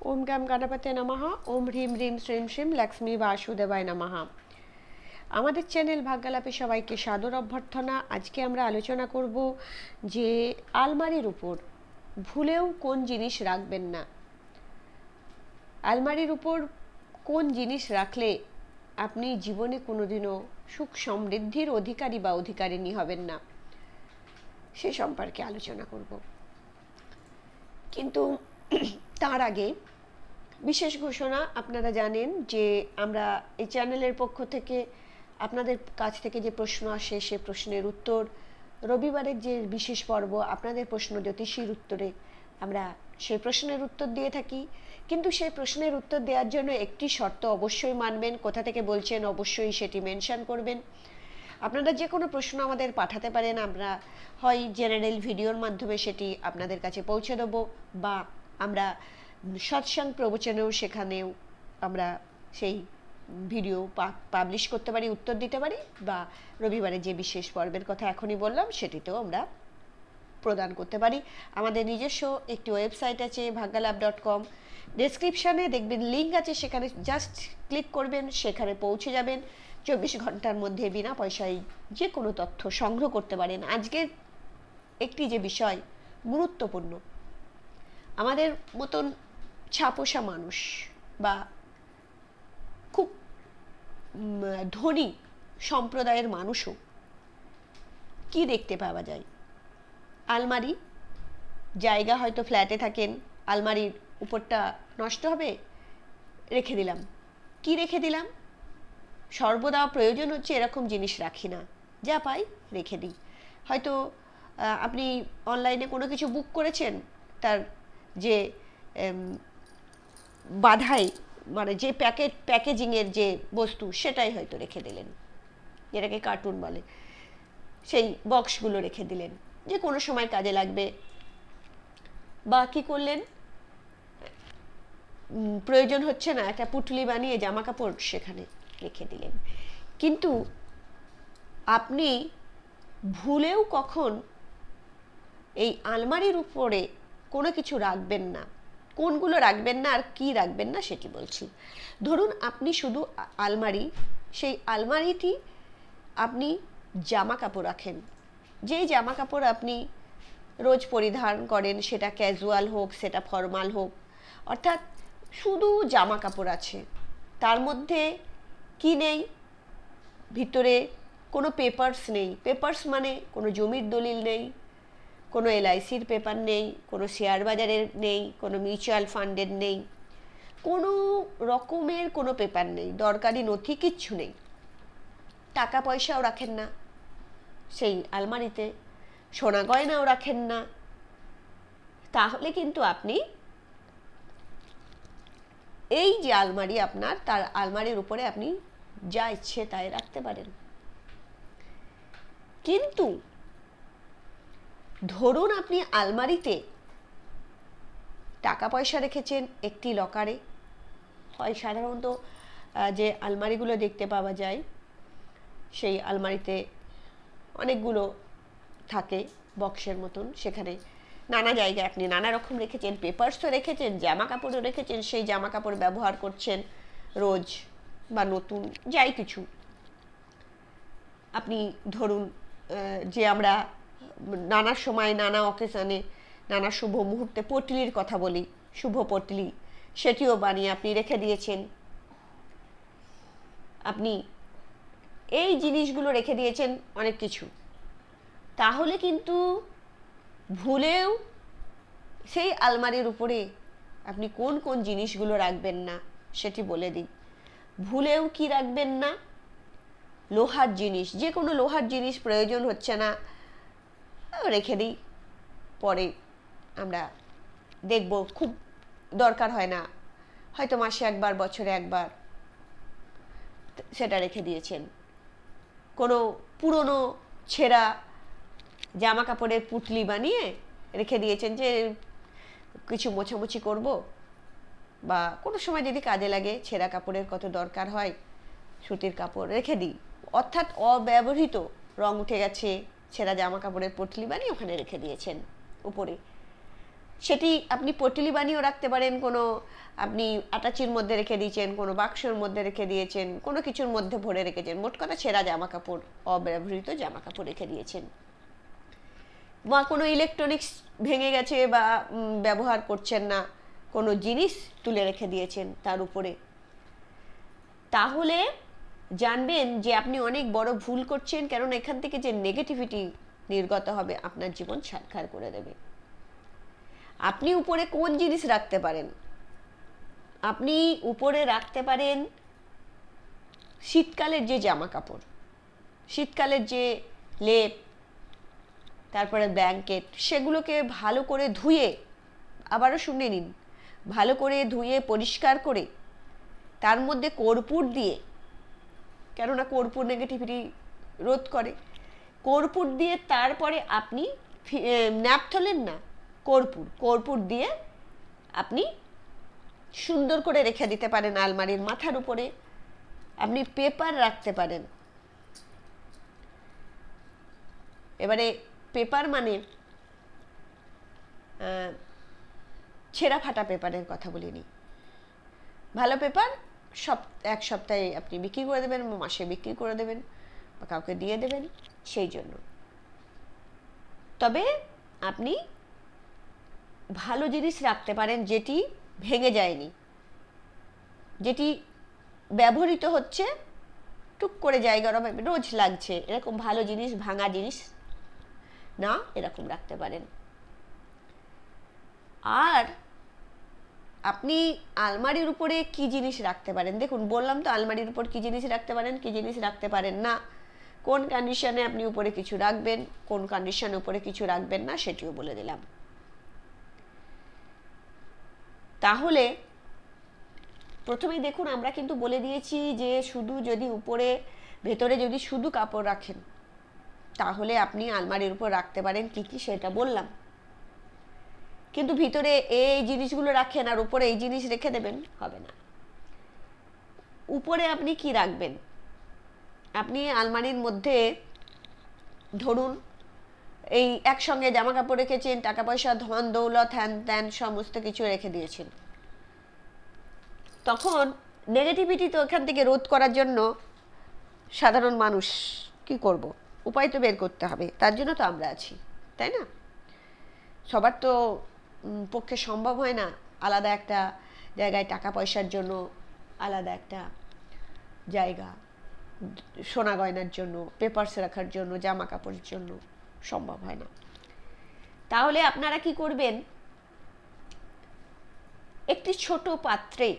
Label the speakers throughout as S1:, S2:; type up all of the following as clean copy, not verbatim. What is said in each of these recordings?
S1: ওম গাম গণপতে নমঃ। ওম হ্রিম হ্রিম শ্রীম শ্রীম লক্ষ্মী বাসুদেবায় নমঃ। আমাদের চ্যানেল ভাগ্যালাপে সবাইকে সাদর অভ্যর্থনা। আজকে আমরা আলোচনা করব যে আলমারির উপর ভুলেও কোন জিনিস রাখবেন না। আলমারির উপর কোন জিনিস রাখলে আপনি জীবনে কোনোদিনও সুখ সমৃদ্ধির অধিকারী বা অধিকারিণী হবেন না, সে সম্পর্কে আলোচনা করব। কিন্তু তার আগে বিশেষ ঘোষণা, আপনারা জানেন যে আমরা এই চ্যানেলের পক্ষ থেকে আপনাদের কাছ থেকে যে প্রশ্ন আসে সে প্রশ্নের উত্তর, রবিবারের যে বিশেষ পর্ব আপনাদের প্রশ্ন জ্যোতিষীর উত্তরে, আমরা সেই প্রশ্নের উত্তর দিয়ে থাকি। কিন্তু সেই প্রশ্নের উত্তর দেওয়ার জন্য একটি শর্ত অবশ্যই মানবেন। কোথা থেকে বলছেন অবশ্যই সেটি মেনশন করবেন। আপনারা যে কোনো প্রশ্ন আমাদের পাঠাতে পারেন, আমরা হয় জেনারেল ভিডিওর মাধ্যমে সেটি আপনাদের কাছে পৌঁছে দেবো, বা আমরা সৎসঙ্গ প্রবচনেও সেখানেও আমরা সেই ভিডিও পাবলিশ করতে পারি, উত্তর দিতে পারি, বা রবিবারে যে বিশেষ পর্বের কথা এখনই বললাম সেটিতেও আমরা প্রদান করতে পারি। আমাদের নিজস্ব একটি ওয়েবসাইট আছে ভাগ্যালাপ.com, ডেসক্রিপশানে দেখবেন লিঙ্ক আছে, সেখানে জাস্ট ক্লিক করবেন, সেখানে পৌঁছে যাবেন। 24 ঘন্টার মধ্যে বিনা পয়সায় যে কোনো তথ্য সংগ্রহ করতে পারেন। আজকের একটি যে বিষয় গুরুত্বপূর্ণ, আমাদের মতন ছাপোষা মানুষ বা খুব ধনী সম্প্রদায়ের মানুষও কি দেখতে পাওয়া যায়? আলমারি, জায়গা হয়তো ফ্ল্যাটে থাকেন, আলমারির উপরটা নষ্ট হবে, রেখে দিলাম। কি রেখে দিলাম? সর্বদা প্রয়োজন হচ্ছে এরকম জিনিস রাখি না, যা পাই রেখে দিই। হয়তো আপনি অনলাইনে কোনো কিছু বুক করেছেন, তার যে বাধাই মানে যে প্যাকেজিংয়ের যে বস্তু সেটাই হয়তো রেখে দিলেন, যেটাকে কার্টুন বলে, সেই বক্সগুলো রেখে দিলেন যে কোনো সময় কাজে লাগবে। বা কী করলেন, প্রয়োজন হচ্ছে না, একটা পুটলি বানিয়ে জামা কাপড় সেখানে রেখে দিলেন। কিন্তু আপনি ভুলেও কখন এই আলমারির উপরে কোনো কিছু রাখবেন না। কোনগুলো রাখবেন না আর কি রাখবেন না সেটি বলছি। ধরুন আপনি শুধু আলমারি, সেই আলমারিটি আপনি জামা কাপড় রাখেন, যেই জামা কাপড় আপনি রোজ পরিধান করেন, সেটা ক্যাজুয়াল হোক সেটা ফর্মাল হোক, অর্থাৎ শুধু জামা কাপড় আছে, তার মধ্যে কি নেই, ভিতরে কোনো পেপারস নেই। পেপারস মানে কোনো জমির দলিল নেই, কোনো LICর পেপার নেই, কোনো শেয়ার বাজারের নেই, কোনো মিউচুয়াল ফান্ডের নেই, কোনো রকমের কোনো পেপার নেই, দরকারি নথি কিচ্ছু নেই। টাকা পয়সাও রাখেন না সেই আলমারিতে, সোনা গয়নাও রাখেন না। তাহলে কিন্তু আপনি এই যে আলমারি আপনার, তার আলমারির উপরে আপনি যা ইচ্ছে তাই রাখতে পারেন। কিন্তু ধরুন আপনি আলমারিতে টাকা পয়সা রেখেছেন একটি লকারে, হয় সাধারণত যে আলমারিগুলো দেখতে পাওয়া যায় সেই আলমারিতে অনেকগুলো থাকে বক্সের মতন, সেখানে নানা জায়গায় আপনি নানা রকম রেখেছেন, পেপারসও রেখেছেন, জামা কাপড়ও রেখেছেন, সেই জামা কাপড় ব্যবহার করছেন রোজ বা নতুন যাই কিছু। আপনি ধরুন যে আমরা নানা সময় নানা অকেশনে নানা শুভ মুহূর্তে পটলির কথা বলি, শুভ পটলি, সেটিও বানিয়ে আপনি রেখে দিয়েছেন। আপনি এই জিনিসগুলো রেখে দিয়েছেন অনেক কিছু। তাহলে কিন্তু ভুলেও সেই আলমারির উপরে আপনি কোন কোন জিনিসগুলো রাখবেন না সেটি বলে দিই। ভুলেও কি রাখবেন না? লোহার জিনিস, যে কোনো লোহার জিনিস প্রয়োজন হচ্ছে না, রেখে দিই, পরে আমরা দেখব, খুব দরকার হয় না, হয়তো মাসে একবার, বছরে একবার, সেটা রেখে দিয়েছেন। কোনো পুরনো ছেঁড়া জামা কাপড়ের পুটলি বানিয়ে রেখে দিয়েছেন যে কিছু মোছামুছি করব, বা কোনো সময় যদি কাজে লাগে, ছেঁড়া কাপড়ের কত দরকার হয়, সুতির কাপড় রেখে দিই। অর্থাৎ অব্যবহৃত, রং উঠে গেছে, ছেঁড়া জামা কাপড়ের পুটলি বানিয়ে ওখানে রেখে দিয়েছেন উপরে। সেটি আপনি পটলি বানিয়েও রাখতে পারেন, কোনো আপনি আটাচির মধ্যে রেখে দিয়েছেন, কোনো বাক্সর মধ্যে রেখে দিয়েছেন, কোনো কিছুর মধ্যে ভরে রেখেছেন, মোট কথা ছেঁড়া জামা কাপড়, অব্যবহৃত জামা কাপড় রেখে দিয়েছেন, বা কোনো ইলেকট্রনিক্স ভেঙে গেছে বা ব্যবহার করছেন না, কোনো জিনিস তুলে রেখে দিয়েছেন তার উপরে, তাহলে জানবেন যে আপনি অনেক বড় ভুল করছেন, কারণ এখান থেকে যে নেগেটিভিটি নির্গত হবে আপনার জীবন ছারখার করে দেবে। আপনি উপরে কোন জিনিস রাখতে পারেন? আপনি উপরে রাখতে পারেন শীতকালের যে জামা কাপড়, শীতকালের যে লেপ, তারপরে ব্ল্যাঙ্কেট, সেগুলোকে ভালো করে ধুয়ে, আবারও শুনে নিন, ভালো করে ধুয়ে পরিষ্কার করে তার মধ্যে কর্পূর দিয়ে, কেননা কর্পূর নেগেটিভিটি রোধ করে, কর্পূর দিয়ে তারপরে আপনি ন্যাপথলিন না, কর্পূর দিয়ে আপনি সুন্দর করে রেখে দিতে পারেন আলমারির মাথার উপরে। আপনি পেপার রাখতে পারেন। এবারে পেপার মানে ছেঁড়া ফাটা পেপারের কথা বলিনি, ভালো পেপার এক সপ্তাহে আপনি বিক্রি করে দেবেন, মাসে বিক্রি করে দেবেন, বা কাউকে দিয়ে দেবেন, সেই জন্য। তবে আপনি ভালো জিনিস রাখতে পারেন যেটি ভেঙে যায়নি, যেটি ব্যবহৃত হচ্ছে, টুক করে জায়গার অভাবে রোজ লাগছে, এরকম ভালো জিনিস, ভাঙা জিনিস না, এরকম রাখতে পারেন। আর আপনি আলমারির উপরে কি জিনিস রাখতে পারেন, দেখুন বললাম তো আলমারির উপর কি জিনিস রাখতে পারেন, কি জিনিস রাখতে পারেন না, কোন কন্ডিশনে আপনি উপরে কিছু রাখবেন, কোন কন্ডিশনে উপরে কিছু রাখবেন না, সেটিও বলে দিলাম। তাহলে প্রথমেই দেখুন আমরা কিন্তু বলে দিয়েছি যে শুধু যদি উপরে, ভেতরে যদি শুধু কাপড় রাখেন, তাহলে আপনি আলমারির উপর রাখতে পারেন কি কি সেটা বললাম। কিন্তু ভিতরে এই জিনিসগুলো রাখেন আর উপরে এই জিনিস রেখে দেবেন, হবে না। উপরে আপনি কি রাখবেন? আপনি আলমারির মধ্যে ধরুন এই একসঙ্গে জামা কাপড় রেখেছেন, টাকা পয়সা, ধন দৌলত, হ্যান ত্যান সমস্ত কিছু রেখে দিয়েছেন, তখন নেগেটিভিটি তো এখান থেকে রোধ করার জন্য সাধারণ মানুষ কি করব, উপায় তো বের করতে হবে, তার জন্য তো আমরা আছি, তাই না? সবার তো পক্ষে সম্ভব হয় না আলাদা একটা জায়গায় টাকা পয়সার জন্য, আলাদা একটা জায়গা সোনা গয়নার জন্য, পেপারস রাখার জন্য, জামা কাপড়ের জন্য সম্ভব হয় না। তাহলে আপনারা কি করবেন, একটি ছোট পাত্রে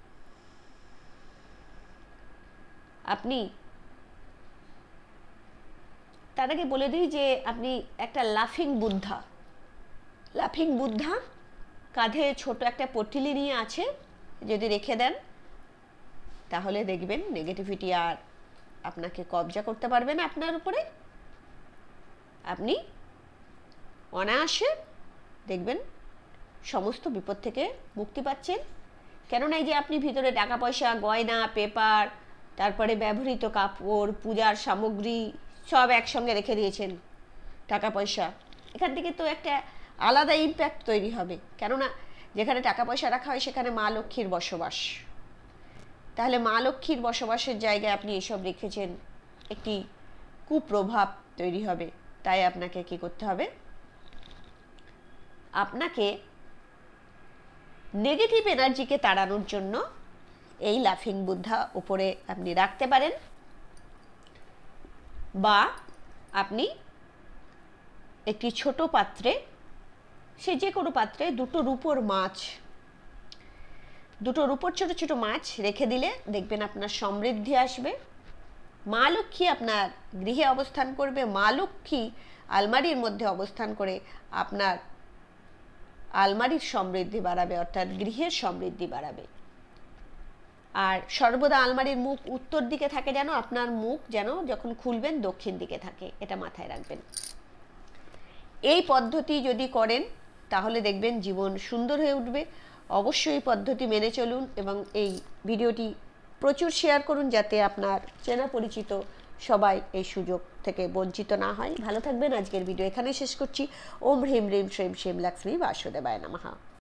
S1: আপনি, তার আগে বলে দিই যে আপনি একটা লাফিং বুদ্ধা কাঁধে ছোট একটা পটলি নিয়ে আছে, যদি রেখে দেন তাহলে দেখবেন নেগেটিভিটি আর আপনাকে কবজা করতে পারবে না আপনার উপরে। আপনি অনায়াসে দেখবেন সমস্ত বিপদ থেকে মুক্তি পাচ্ছেন। কেননা এই যে আপনি ভিতরে টাকা পয়সা, গয়না, পেপার, তারপরে ব্যবহৃত কাপড়, পূজার সামগ্রী সব একসঙ্গে রেখে দিয়েছেন, টাকা পয়সা, এখান থেকে তো একটা আলাদা ইম্প্যাক্ট তৈরি হবে। কেননা যেখানে টাকা পয়সা রাখা হয় সেখানে মা লক্ষ্মীর বসবাস, তাহলে মা লক্ষ্মীর বসবাসের জায়গায় আপনি এসব রেখেছেন, একটি কুপ্রভাব তৈরি হবে। তাই আপনাকে কি করতে হবে, আপনাকে নেগেটিভ এনার্জিকে তাড়ানোর জন্য এই লাফিং বুদ্ধা উপরে আপনি রাখতে পারেন, বা আপনি একটি ছোট পাত্রে, সে যে কোনো পাত্রে দুটো রূপোর ছোট ছোট মাছ রেখে দিলে দেখবেন আপনার সমৃদ্ধি আসবে, মা লক্ষ্মী আপনার গৃহে অবস্থান করবে, মা লক্ষ্মী আলমারির মধ্যে অবস্থান করে আপনার আলমারির সমৃদ্ধি বাড়াবে, অর্থাৎ গৃহের সমৃদ্ধি বাড়াবে। আর সর্বদা আলমারির মুখ উত্তর দিকে থাকে, যেন আপনার মুখ যেন যখন খুলবেন দক্ষিণ দিকে থাকে, এটা মাথায় রাখবেন। এই পদ্ধতি যদি করেন তাহলে দেখবেন জীবন সুন্দর হয়ে উঠবে। অবশ্যই পদ্ধতি মেনে চলুন এবং এই ভিডিওটি প্রচুর শেয়ার করুন, যাতে আপনার চেনা পরিচিত সবাই এই সুযোগ থেকে বঞ্চিত না হয়। ভালো থাকবেন। আজকের ভিডিও এখানে শেষ করছি। ওম হ্রিম হ্রিম শ্রীম শ্রীম লক্ষ্মী বাসুদেবায় নমঃ।